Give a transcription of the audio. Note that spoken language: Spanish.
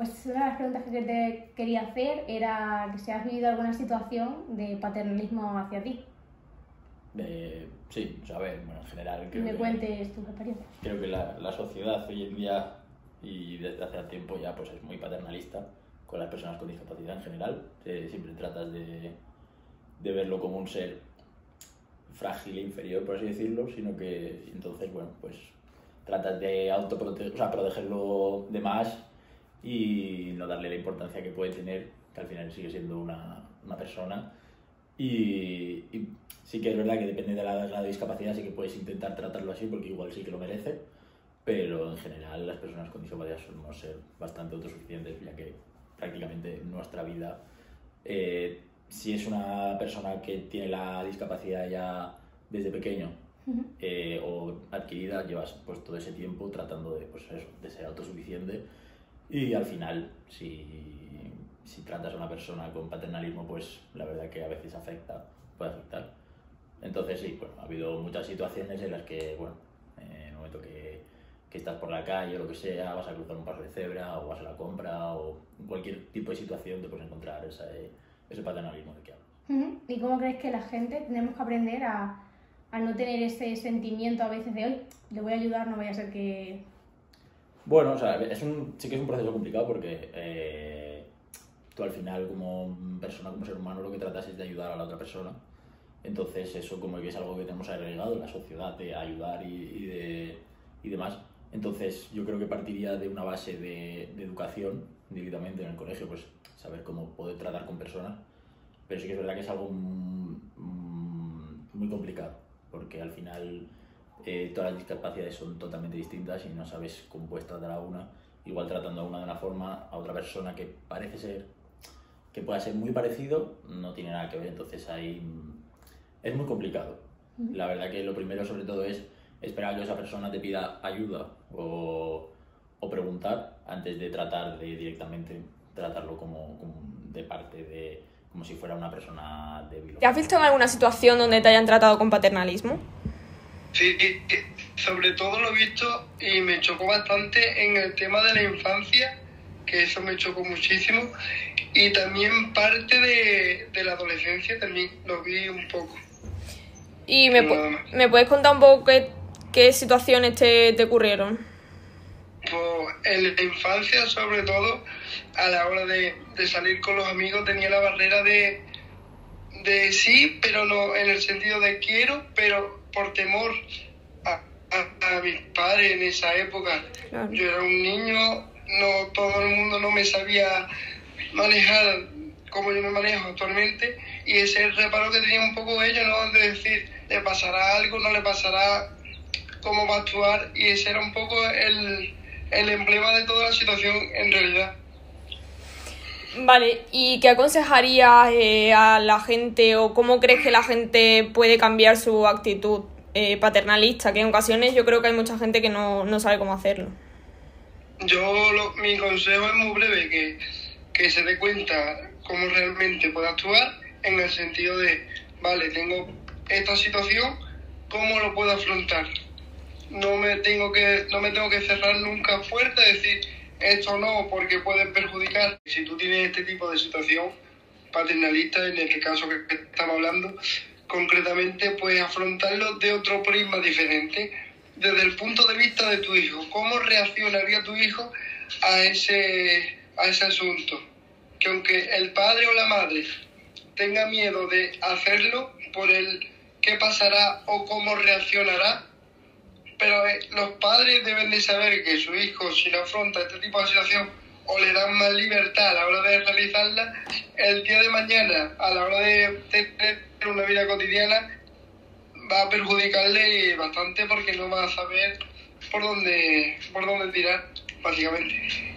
Pues una de las preguntas que te quería hacer era que si has vivido alguna situación de paternalismo hacia ti. Sí, o sea, a ver, bueno, en general Y me cuentes tus experiencias. Creo que la sociedad hoy en día y desde hace tiempo ya pues es muy paternalista con las personas con discapacidad en general. Siempre tratas de verlo como un ser frágil e inferior, por así decirlo, sino que entonces, bueno, pues tratas de protegerlo de más y no darle la importancia que puede tener, que al final sigue siendo una persona. Y sí que es verdad que depende de la discapacidad, sí que puedes intentar tratarlo así porque igual sí que lo merece, pero en general las personas con discapacidad solemos ser bastante autosuficientes, ya que prácticamente en nuestra vida, si es una persona que tiene la discapacidad ya desde pequeño o adquirida, llevas pues todo ese tiempo tratando de ser autosuficiente, y al final si tratas a una persona con paternalismo, pues la verdad que a veces puede afectar. Entonces sí, bueno, ha habido muchas situaciones en las que, bueno, en el momento que estás por la calle o lo que sea, vas a cruzar un paso de cebra o vas a la compra o en cualquier tipo de situación te puedes encontrar ese paternalismo de que hablas. ¿Y cómo crees que la gente tenemos que aprender a no tener ese sentimiento a veces de hoy, le voy a ayudar, no vaya a ser que... Bueno, o sea, sí que es un proceso complicado porque tú al final como persona, como ser humano, lo que tratas es de ayudar a la otra persona. Entonces eso como que es algo que tenemos agregado en la sociedad, de ayudar y demás. Entonces yo creo que partiría de una base de educación directamente en el colegio, pues saber cómo poder tratar con personas. Pero sí que es verdad que es algo muy complicado, porque al final todas las discapacidades son totalmente distintas y no sabes cómo puedes tratar a una. Igual tratando a una de una forma, a otra persona que parece ser, que pueda ser muy parecido, no tiene nada que ver. Entonces ahí es muy complicado. La verdad que lo primero sobre todo es esperar a que esa persona te pida ayuda o preguntar antes de tratar de directamente tratarlo como de parte de, como si fuera una persona débil. ¿Te has visto en alguna situación donde te hayan tratado con paternalismo? Sí, sobre todo lo he visto y me chocó bastante en el tema de la infancia, que eso me chocó muchísimo, y también parte de la adolescencia también lo vi un poco. ¿Y me puedes contar un poco qué situaciones te ocurrieron? Pues en la infancia, sobre todo, a la hora de salir con los amigos, tenía la barrera de sí, pero no en el sentido de quiero, pero por temor a mis padres en esa época. Claro. Yo era un niño, no todo el mundo no me sabía manejar como yo me manejo actualmente, y ese reparo que tenía un poco ellos, ¿no? De decir, ¿le pasará algo? ¿No le pasará? ¿Cómo va a actuar? Y ese era un poco el emblema de toda la situación en realidad. Vale, ¿y qué aconsejarías a la gente, o cómo crees que la gente puede cambiar su actitud paternalista? Que en ocasiones yo creo que hay mucha gente que no sabe cómo hacerlo. Mi consejo es muy breve, que se dé cuenta cómo realmente puede actuar, en el sentido de, vale, tengo esta situación, ¿cómo lo puedo afrontar? No me tengo que cerrar nunca puertas, decir esto no porque puede perjudicar. Si tú tienes este tipo de situación paternalista, en el caso que estamos hablando, concretamente puedes afrontarlo de otro prisma diferente, desde el punto de vista de tu hijo. ¿Cómo reaccionaría tu hijo a ese asunto? Que aunque el padre o la madre tenga miedo de hacerlo por el qué pasará o cómo reaccionará, pero los padres deben de saber que su hijo, si no afronta este tipo de situación o le dan más libertad a la hora de realizarla, el día de mañana, a la hora de tener una vida cotidiana, va a perjudicarle bastante, porque no va a saber por dónde tirar, básicamente.